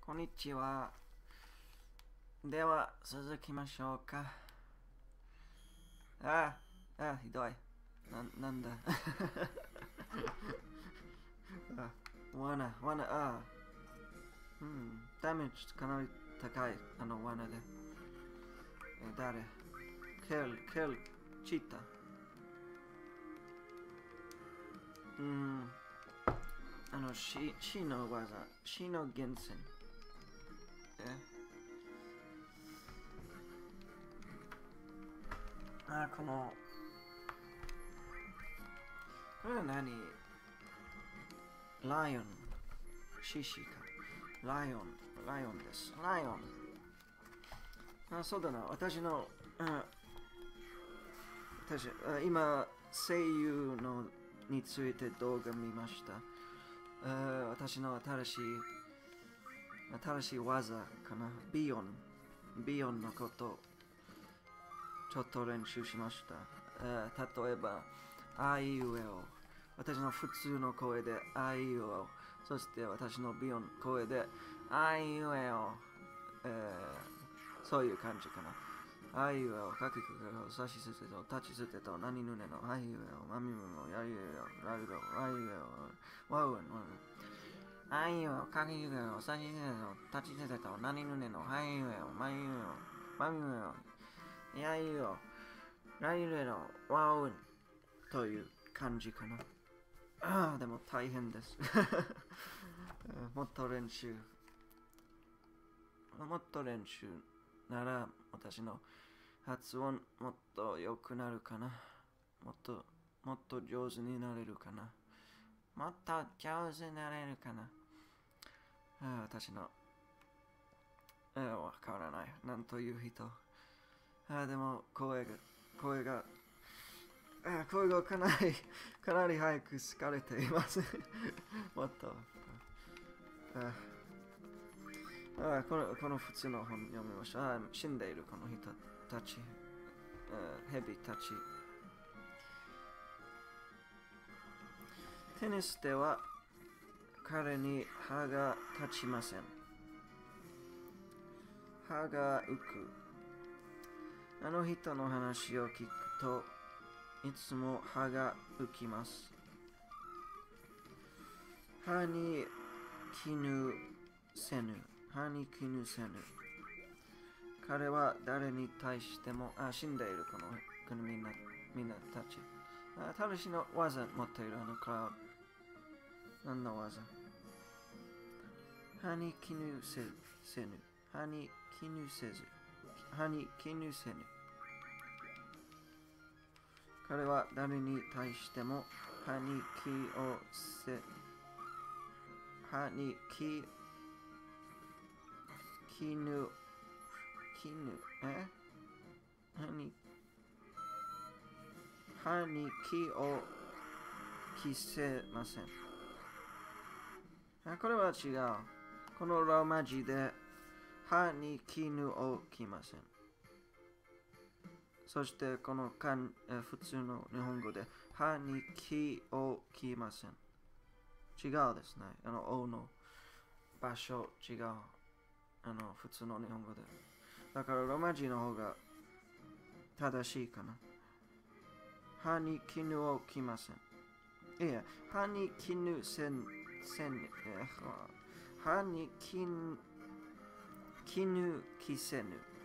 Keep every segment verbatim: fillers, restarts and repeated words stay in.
こんにちは。では、続きましょうか。ああ、ああ、ひどい。な、なんだ。あ、罠、罠、ああ。うん、ダメージかなり高い、あの罠で。え、誰ケル、ケル、チータ。うん、あの、死、死の技、死の源泉。えあ、この、これは何ライオン。獅子か。ライオン、ライオンです。ライオン。あ、そうだな。私の、あ私あ今、声優のについて動画見ました。あ私の新しい、新しい技かな。ビヨン。ビヨンのこと、ちょっと練習しました。あ例えば、あいうえお。私の普通の声であいうえお。そして私のビヨン声であいうえお。えー、そういう感じかな。あいうえお、かきくけを、さしすせと、立ちすてと、なにぬねの、あいうえお、まみむの、やりえお、らるろ、あいうえお、わうえの、あいうえお、かきくけを、さしすせと、立ちすてと、なにぬねの、あいうえお、まいうえお、まみむの、やいうえお、らゆえの、わうという感じかな。ああ、でも大変です。もっと練習。もっと練習なら私の発音もっと良くなるかな。もっと、もっと上手になれるかな。もっと上手になれるかな。あ私の、あわからない。なんという人。あでも声が、声が、あ声がかなり、かなり早く疲れています。もっと。ああこのこの普通の本読みました。あ死んでいるこの人たち。ヘビたち。テニスでは彼に歯が立ちません。歯が浮く。あの人の話を聞くといつも歯が浮きます。歯に絹せぬ。歯に絹せぬ。彼は誰に対しても、あ、死んでいるこの、このみんな、みんなたち。あ、たしの技持っているあのクラウド。何の技歯に絹せせぬ。歯に絹せず。歯に絹せぬ。彼は誰に対しても歯に気をせ、歯に気、絹、絹、え歯に、歯に気を着せません。あこれは違う。このローマ字で歯に絹を着ません。そしてこの漢え普通の日本語で歯に気を着ません。違うですね。あの、おの場所違う。あの、普通の日本語で。だからローマ字の方が正しいかな。歯に絹を着ません。いや、歯に絹せん、せん、歯に絹、絹着せぬ。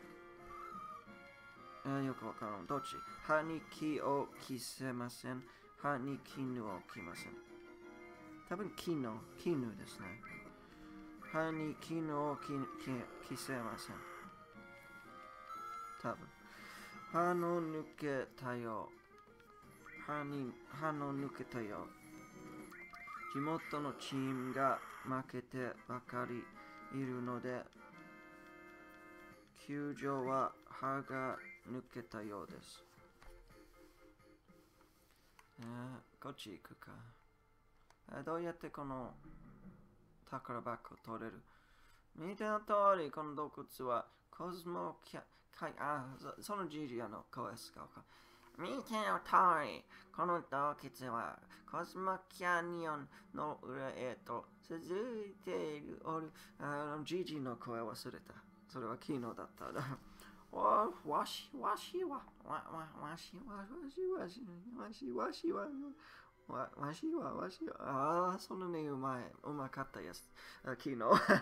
よくわからん。どっち歯に気を着せません。歯に絹を着ません。多分、絹、絹ですね。歯に絹を着せません。多分。歯の抜けたよ。歯に、歯の抜けたよ。地元のチームが負けてばかりいるので、球場は歯が抜けたようです。えー、こっち行くか。えー、どうやってこの宝箱を取れる見ての通り、この洞窟はコスモキャ、かいあ、そのジジアの声使うか。 見ての通り、この洞窟はコスモキャニオンの裏へと続いている。おるあのジジの声忘れた。それは昨日だったな。わ、わし、わしは、わ、わ、わしは、わしわし、わしわしは、わ、わしは、わしは、ああ、そのね、うまい、うまかったやつ。あ昨日。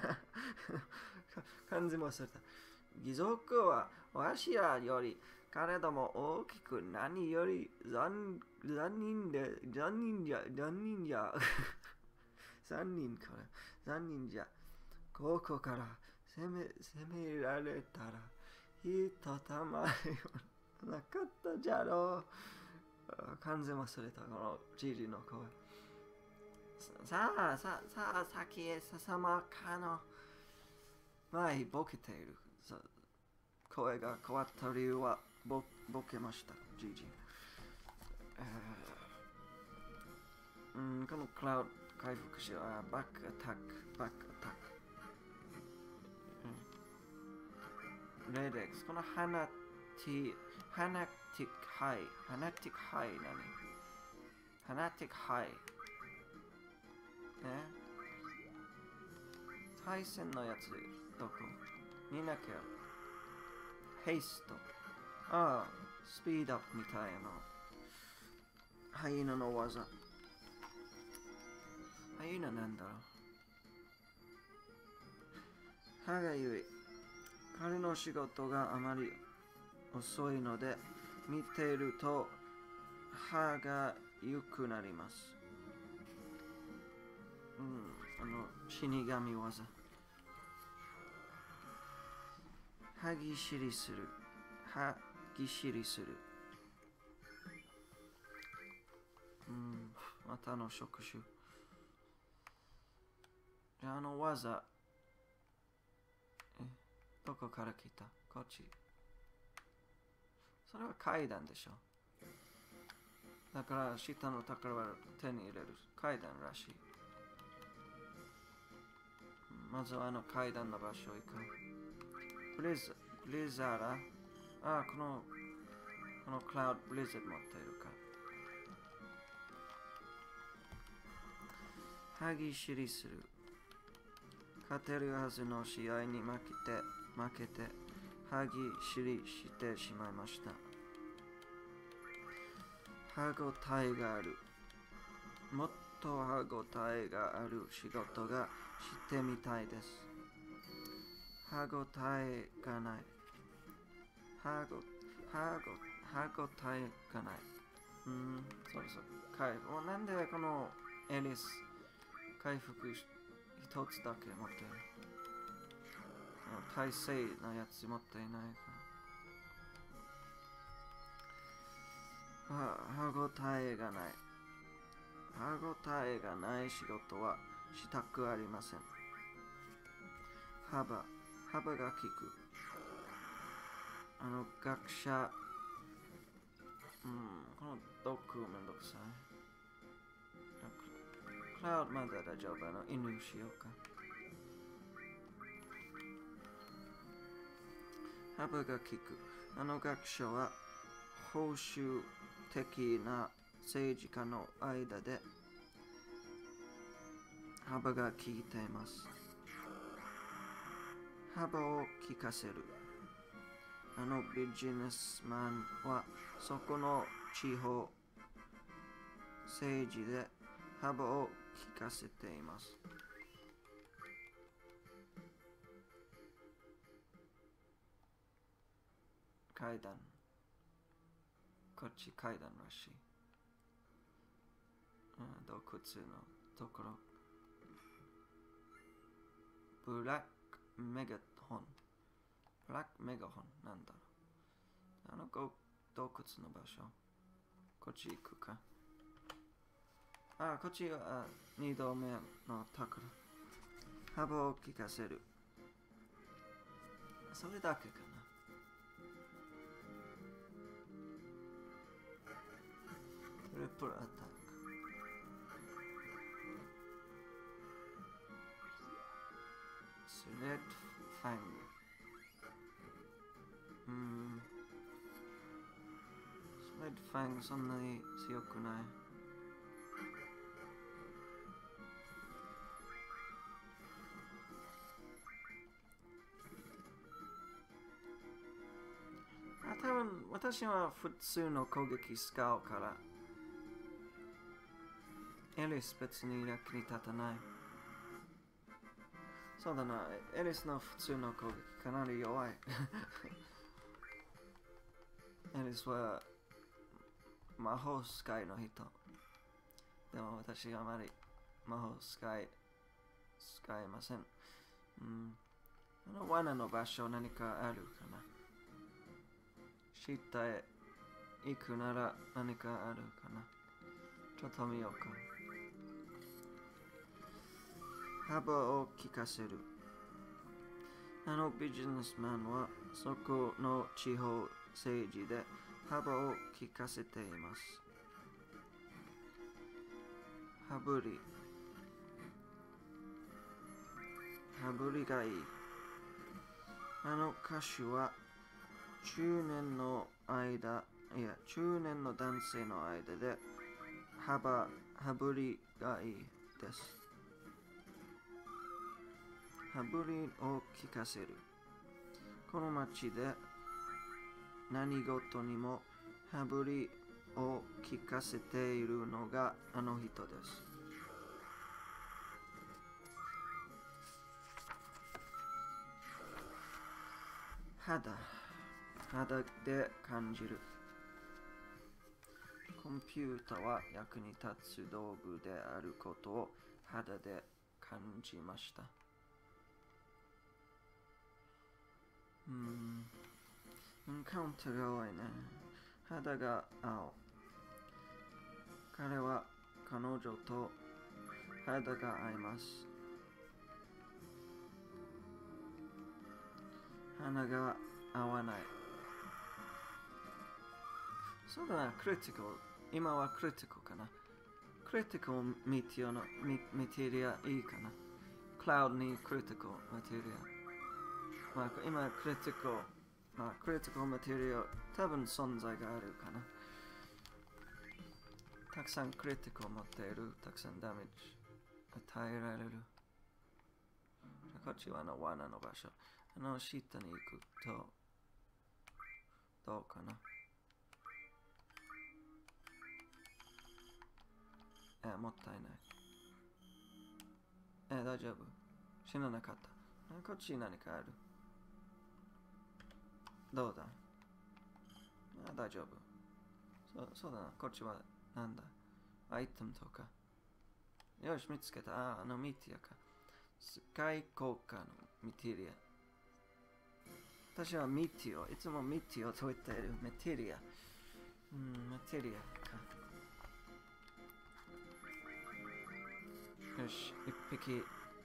漢字も忘れた。義足は、わしらより、彼ども大きく何より残残忍で、残忍じゃ、残忍じゃ、残忍から、残忍じゃ、ここから攻め、攻められたら、ひとたまりはなかったじゃろう。完全忘れた、このジジの声。さあ、さあ、さあ、先へ進まかの。前、ボケている。声が変わった理由は、ボボケました、ジジ。うん、このクラウド回復しよう。あバックアタック、バックアタック。レデックス、このハナティ、ハナティックハイ、ハナティックハイ何ハナティックハイ。ね対戦のやつ、どこ見なきゃ。ヘイスト。ああ、スピードアップみたいな。ハイナの技。ハイナなんだろう。歯がゆい。彼の仕事があまり遅いので、見ていると歯がゆくなります。うん、あの、死神技。歯ぎしりする。歯ぎしりする。うん、またの触手。じゃあ、あの技。え、どこから来たこっち。それは階段でしょ。だから、下の宝は手に入れる階段らしい。まずはあの階段の場所へ行く。ブリザ、ブリザーラああ、この、このクラウドブリザード持っているか。歯ぎしりする。勝てるはずの試合に負けて、負けて、歯ぎしりしてしまいました。歯ごたえがある。もっと歯ごたえがある仕事がしてみたいです。歯ごたえがない。歯ご、歯ご、歯ごたえがない。うん、そうそう。回復。なんでこのエリス、回復一つだけ持ってる。耐性のやつ持っていないから。歯ごたえがない。歯ごたえがない仕事はしたくありません。幅、幅が利く。あの学者、うん、この毒めんどくさい。クラウドまだ大丈夫。あの犬しようか。幅が利く。あの学者は報酬的な政治家の間で幅が効いています。幅を利かせる。あのビジネスマンはそこの地方政治で幅を利かせています。階段。こっち階段らしい。うん、洞窟のところ。ブラックメガホン。ブラックメガホンなんだろう。あの洞窟の場所。こっち行くか。あ、こっちは二度目の宝。幅を利かせる。それだけかな。トリプルアタック。スレッドファング。うーん。スレッドファングそんなに強くない。あ、多分私は普通の攻撃使うから、エリス別に役に立たない。そうだな、エリスの普通の攻撃かなり弱い。エリスは魔法使いの人。でも私あまり魔法使い使えません。うん。あの罠の場所何かあるかな。下へ行くなら何かあるかな。ちょっと見ようか。幅を利かせる。あのビジネスマンはそこの地方政治で幅を利かせています。羽振り。羽振りがいい。あの歌手は中年の間、いや、中年の男性の間で幅、羽振りがいいです。羽振りを聞かせる。この町で何事にも羽振りを聞かせているのがあの人です。肌。肌で感じる。コンピュータは役に立つ道具であることを肌で感じました。うーん。カウントが多いね。肌が青。彼は彼女と肌が合います。花が合わない。そうだな、クリティカル。今はクリティカルかな。クリティカルメティアのメテリアいいかな。クラウドにクリティカルメテリア。まあ、今クリティカル、まあ、クリティカルメテリア多分存在があるかな。たくさんクリティカル持っている。たくさんダメージ与えられる。こっちはあの罠の場所。あの下に行くと、どうかな。え、もったいない。え、大丈夫。死ななかった。こっち何かある。どうだ。あ、大丈夫。そう、そうだな。こっちはなんだ。アイテムとか。よし、見つけた。あ、あのミティアか。スカイ効果のミテリア。私はミティオ。いつもミティオと言っている。メテリア。うん、メテリアか。よし、一匹。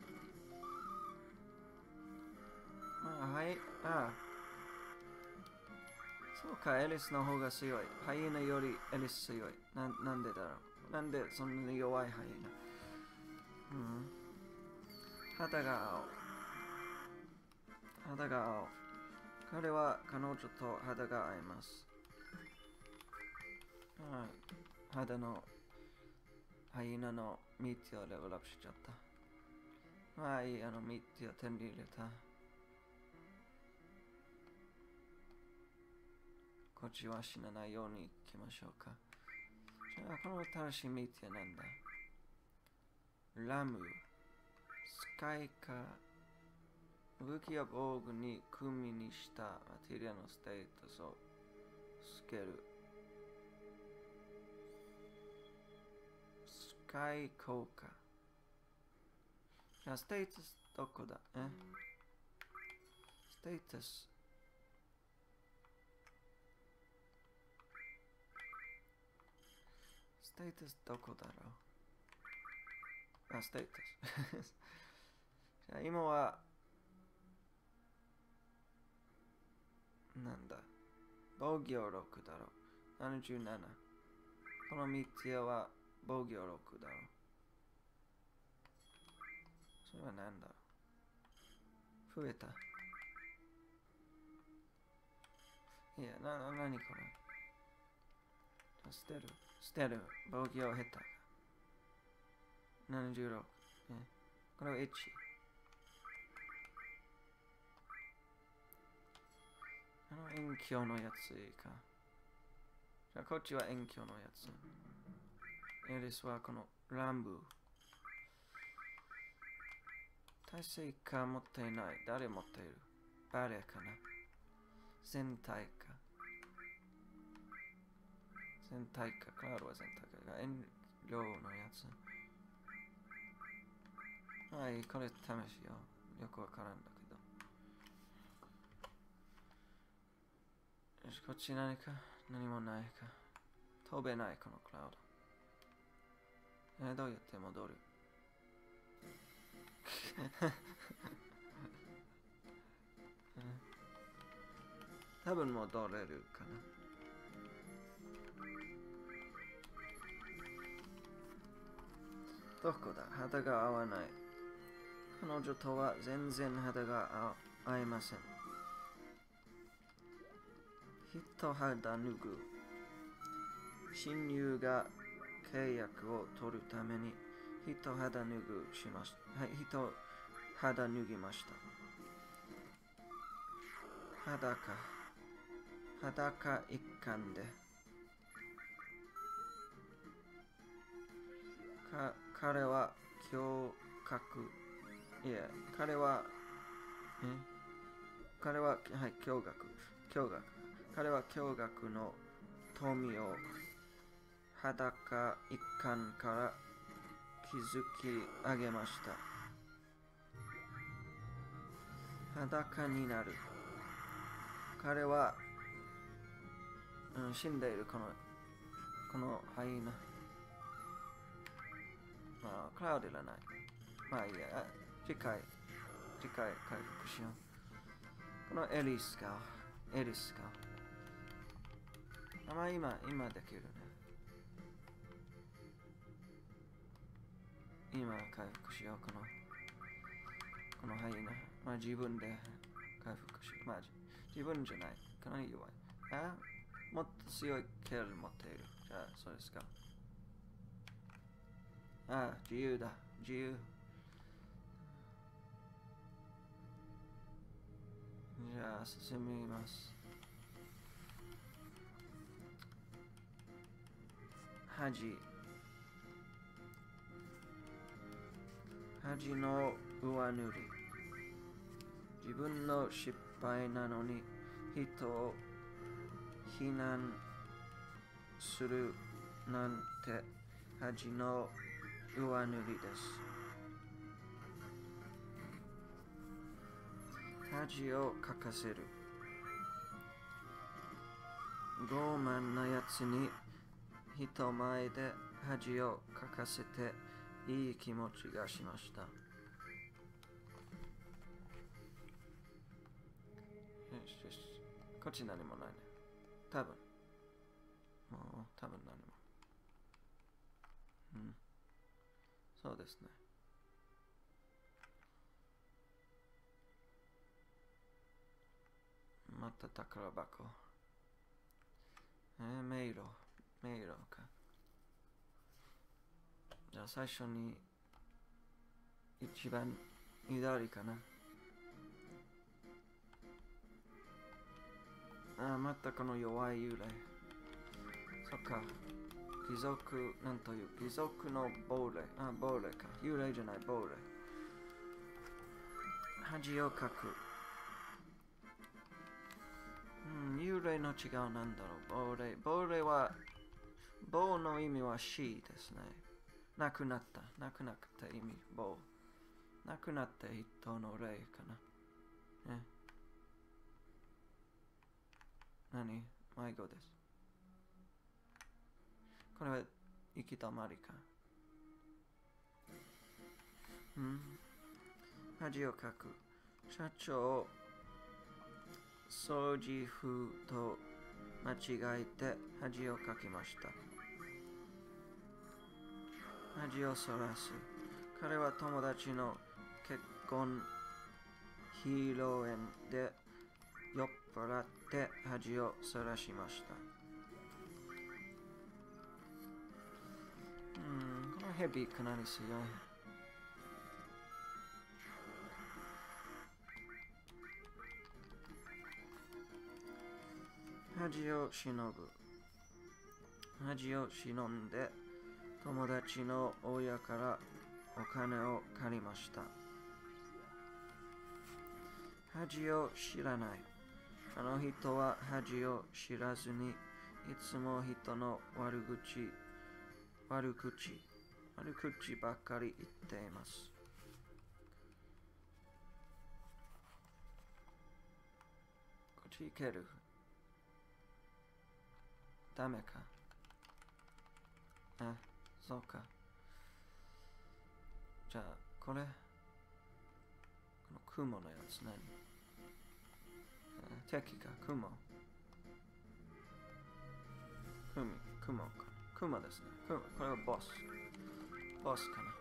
あ、はい。ああ。そうか、エリスの方が強い。ハイエナよりエリス強い。な、なんでだろう。なんでそんなに弱いハイエナ。うん。肌が青。肌が青。彼は彼女と肌が合います。はい。肌のハイエナのミティをレベルアップしちゃった。まあいい、あのミティを手に入れた。こっちは死なないように行きましょうか。じゃあ、この新しいミティはなんだ。ラム、スカイカ、武器や防具に組みにしたマテリアのステータスをつける。スカイ効果。じゃあ、ステータスどこだえステータス。ステータスどこだろうあ、ステータス。じゃあ、今は、なんだ。防御ろくだろう。ななじゅうなな。このミティアは防御ろくだろう。それは何だろう。増えた。いや、な、なにこれ。 捨てる。捨てる。防御を下手。ななじゅうろく。えこれはいち。あの遠鏡のやついいか。じゃあこっちは遠鏡のやつ。エリスはこの乱舞。耐性か持っていない。誰持っている？バレかな。全体か。全体か。クラウドは全体か。遠慮のやつ。はい、これ試しよう。よくわからんだけど。よし、こっち何か何もないか。飛べない、このクラウド。えー、どうやって戻る？多分戻れるかな。どこだ？肌が合わない。彼女とは全然肌が合いません。一肌脱ぐ。親友が契約を取るために一肌脱ぐしました。はい、一肌脱ぎました。裸。裸一貫で。か彼は驚愕。いや、彼は、え彼は、はい、驚愕。驚愕。彼は驚愕の富を裸一貫から築き上げました。裸になる。彼は、うん、死んでいるこの、このハイナ。まあ、クラウドいらない。まあいいや、次回、次回回復しよう。このエリスか、エリスか。あ、まあ今、今できるね。今回復しよう、この、このハイナ。まあ自分で回復しよう。まあ自分じゃない。かなり弱い。あ、もっと強いケル持っている。じゃあ、そうですか。あ、自由だ。自由。じゃあ、進みます。恥。恥の上塗り。自分の失敗なのに人を非難するなんて恥の上塗りです。恥をかかせる。傲慢なやつに人前で恥をかかせていい気持ちがしました。よしよし。こっち何もないね。多分。もう多分何も。うん。そうですね。また宝箱。えー、迷路。迷路か。じゃあ最初に一番左かな。あ、またこの弱い幽霊。そっか。貴族、なんという、貴族の亡霊。あ、亡霊か。幽霊じゃない、亡霊。恥をかく。うん、幽霊の違うなんだろう。亡霊。亡霊は、亡の意味は死ですね。亡くなった。亡くなった意味、亡。亡くなった人の霊かな。ね。何？迷子です。これは行き止まりか。うん。恥をかく。社長、掃除風と間違えて恥をかきました。恥をそらす。彼は友達の結婚披露宴で酔っ払って恥をそらしました。 ヘビーかなり強い。恥を忍ぶ。恥を忍んで友達の親からお金を借りました。恥を知らない。あの人は恥を知らずにいつも人の悪口、悪口、悪口ばかり言っています。こっち行ける？ダメか。あ、そうか。じゃあ、これ、この雲のやつ何？敵か、雲。雲、雲か。雲ですね。雲、これはボス。ボスかな。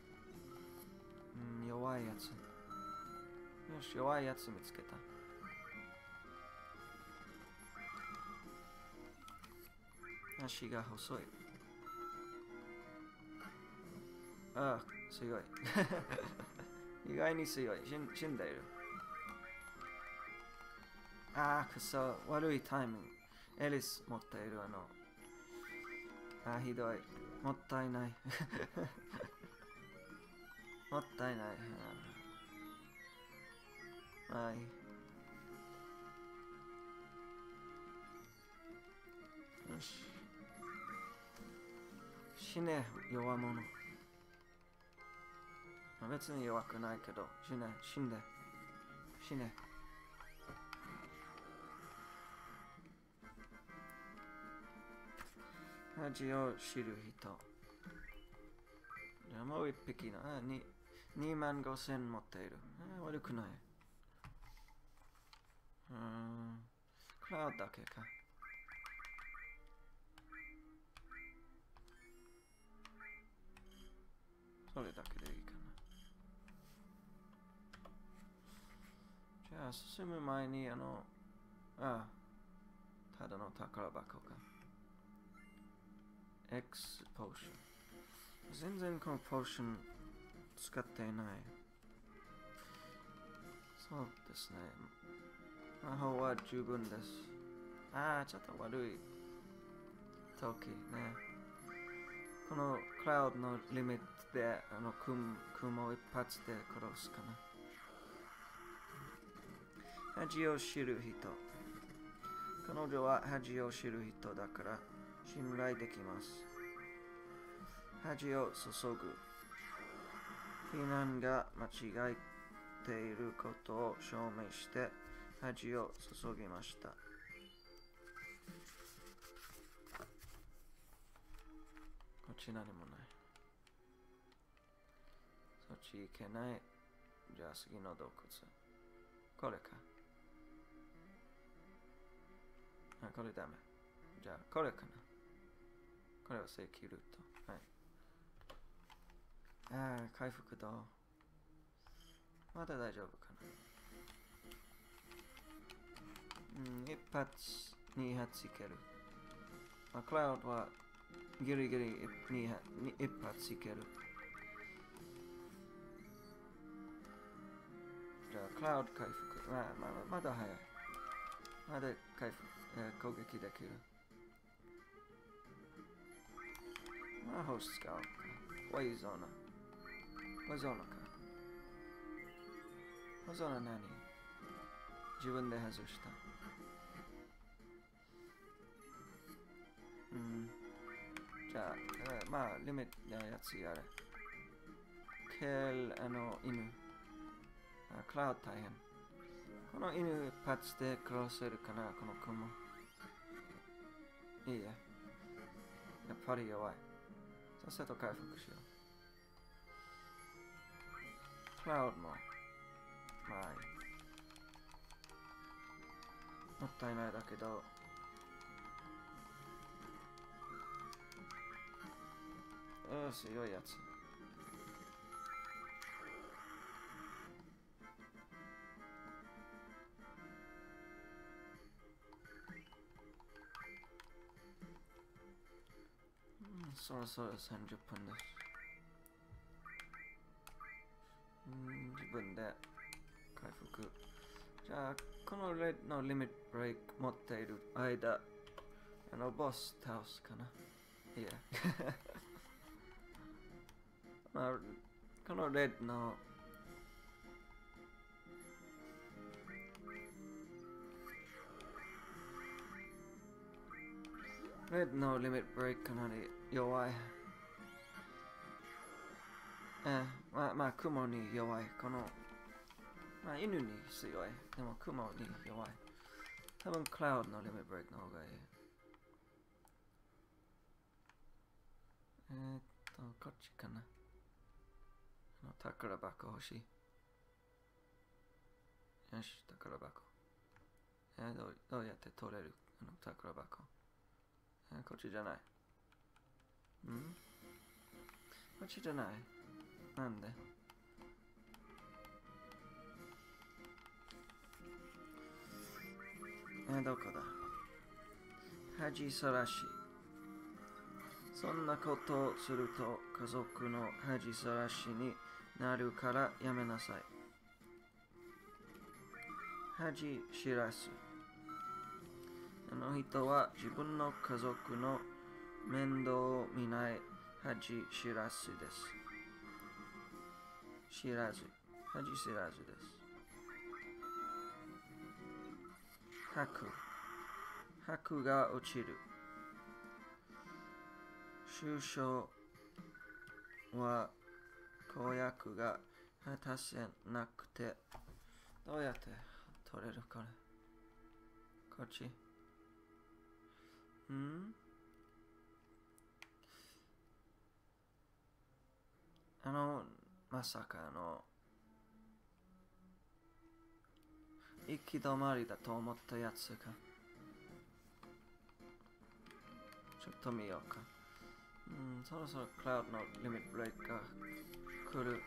うん、弱いやつ。よし、弱いやつ見つけた。足が細い。ああ、強い。意外に強い。死ん死んでいる。ああ、くそ。悪いタイミング。エリス持っているあの。ああ、ひどい。もったいない。もったいない。はい。よし。死ね、弱者。別に弱くないけど、死ね、死んで。死ね。恥を知る人。じゃあもう一匹の、あ、に、にまんごせん持っている。あ、悪くない。うーん、クラウドだけか。それだけでいいかな。じゃあ進む前にあの、ああ、ただの宝箱か。X ポーション。全然このポーション使っていない。そうですね。魔法は十分です。ああ、ちょっと悪い時ね。このクラウドのリミットであの雲を一発で殺すかな。恥を知る人。彼女は恥を知る人だから信頼できます。恥を注ぐ。非難が間違っていることを証明して恥を注ぎました。こっち何もない。そっち行けない。じゃあ次の洞窟。これか。あ、これダメ。じゃあこれかな。これはセキュルト。はい。ああ、回復と。まだ大丈夫かな。うん、一発、二発いける。まあ、クラウドはギリギリ二発一発いける。じゃあ、クラウド回復。まあ、まあ、まだ早い。まだ回復、えー、攻撃できる。魔法使うか。ポイゾーナ。ポイゾーナか。ポイゾーナ何？自分で外した。うん。じゃあ、えー、まあ、リミットのやつやれ。ケール、あの、犬。あ、クラウド大変。この犬一発で殺せるかな、この雲。いいや。やっぱり弱い。さっさと回復しよう。クラウドも。まあいい。もったいないだけど。うん、強いやつ。うん、そろそろさんじゅっぷんです。 分で回復。じゃあ、このレッドのリミットブレイク持っている間、あの、ボス倒すかな。いや。まあ、このレッドのレッドのリミットブレイクかなり弱い。え、まあ、まあ、雲に弱い。この、まあ、犬に強い。でも、雲に弱い。多分、クラウドのリミットブレイクの方がいい。えーっと、こっちかな。あの宝箱欲しい。よし、宝箱。えー、どうどうやって取れるあの宝箱。えー、こっちじゃない。んこっちじゃない。なんでえー、どこだ恥さらし。そんなことをすると家族の恥さらしになるからやめなさい。恥知らす。あの人は自分の家族の面倒を見ない恥知らずです。知らず。恥知らずです。吐く。吐くが落ちる。抽象は公約が果たせなくて、どうやって取れるこれこっちんあの、まさかあの、行き止まりだと思ったやつか。ちょっと見ようか。うん、そろそろクラウドのリミットブレイクが来る。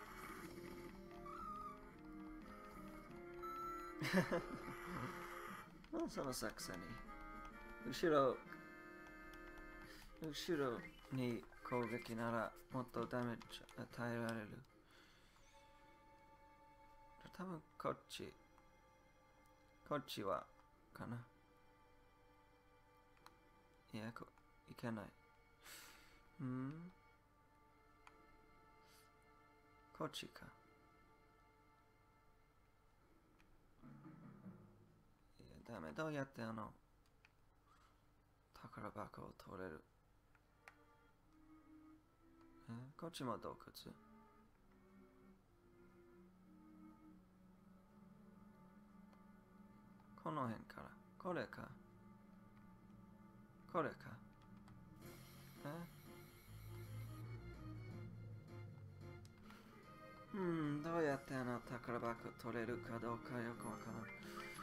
その作戦に。後ろ、後ろに攻撃ならもっとダメージ与えられる。多分こっち。こっちは、かな。いや、こ、いけない。んこっちか。いや、ダメ。どうやってあの、宝箱を取れるえこっちも洞窟。この辺から。これか。これか。えうん、どうやってあの宝箱取れるかどうかよくわからん。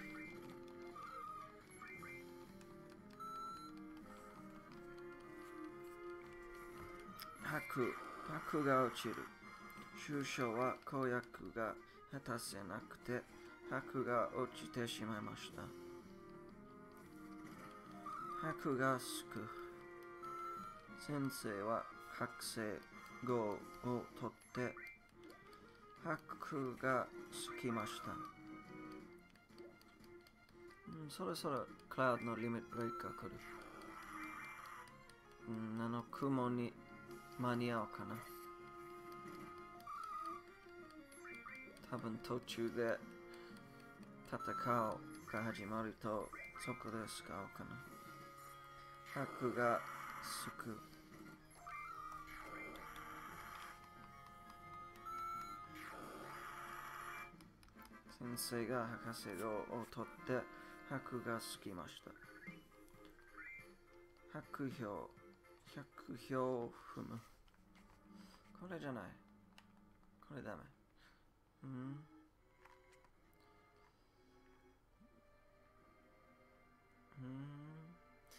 白、白が落ちる。抽象は公約が果たせなくて、白が落ちてしまいました。白がすく。先生は白星号を取って、白がつきました。うん、そろそろクラウドのリミットブレイクが来る。うん、あの雲に間に合うかな。多分途中で戦うが始まるとそこで使おうかな。白がすく。先生が博士号を取って白がつきました。白票、百票を踏む。これじゃない。これダメ。うんうん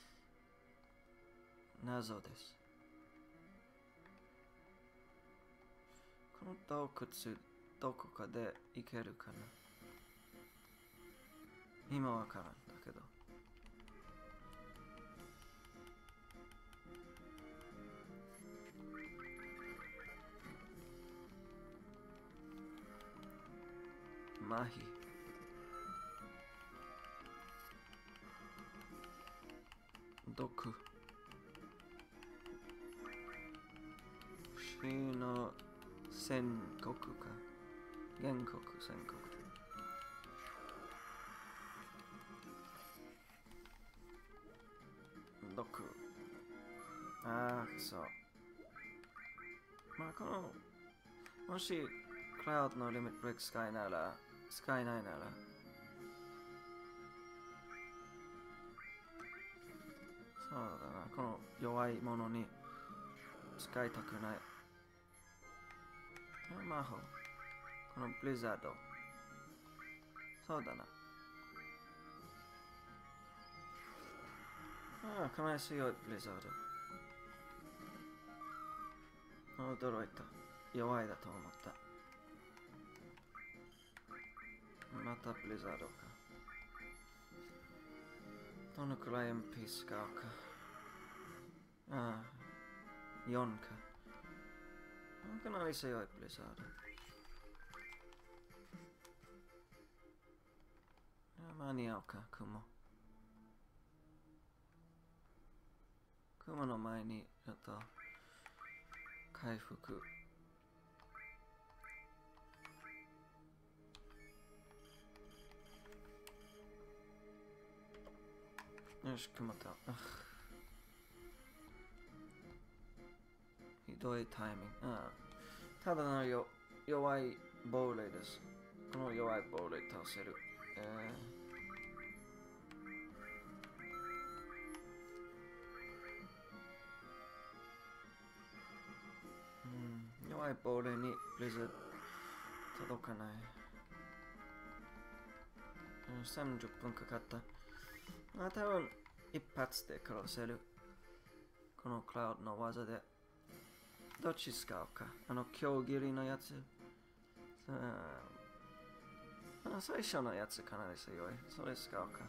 謎です。この洞窟どこかで行けるかな今わからんだけど。 麻痺。毒。死の宣告か。原告宣告。毒。ああ、そう。まあ、この、もし、クラウドのリミットブレイク使いなら、使えないなら、そうだな、この弱いものに使いたくない。魔法。このブリザード。そうだな。ああ、かなり強いブリザード。驚いた。弱いだと思った。またブリザードか。どのくらい エムピー 使うか。ああ、よんか。かなり強いブリザード。間に合うか、雲。雲の前に、ちょっと、回復。よし、雲と。ひどいタイミング。ああ、ただのよ弱い亡霊です。この弱い亡霊倒せる。えー、うん、弱い亡霊にブリザード届かない。さんじゅっぷんかかった。あ、多分一発で殺せる。このクラウドの技で。どっち使うか。あの、強切りのやつ。あ、最初のやつかなり強い。それ使うか。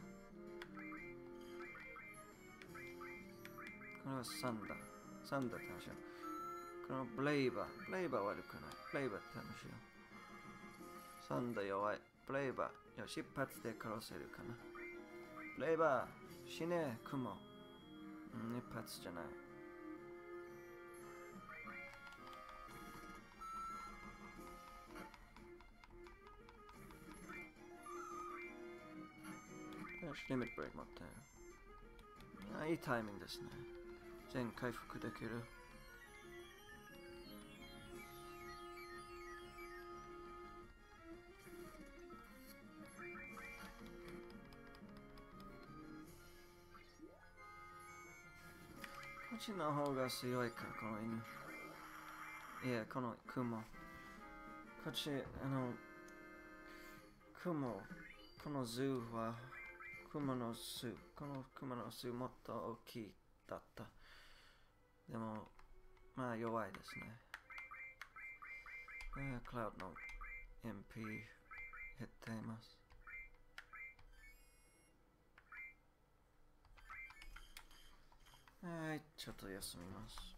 これはさんだ。さんだって話よ。このブレイバー。ブレイバー悪くない。ブレイバーって話よ。さんだ弱い。ブレイバー。よし、一発で殺せるかな。ブレイバー。死ね、雲。うん、一発じゃない。よし、リミットブレイク持ってる。いいタイミングですね。全回復できる。こっちの方が強いか、この犬。いや、この雲。こっち、あの、雲、この図は、雲の巣、この雲の巣もっと大きいだった。でも、まあ弱いですね。えー、クラウドの エムピー 減っています。はい、ちょっと休みます。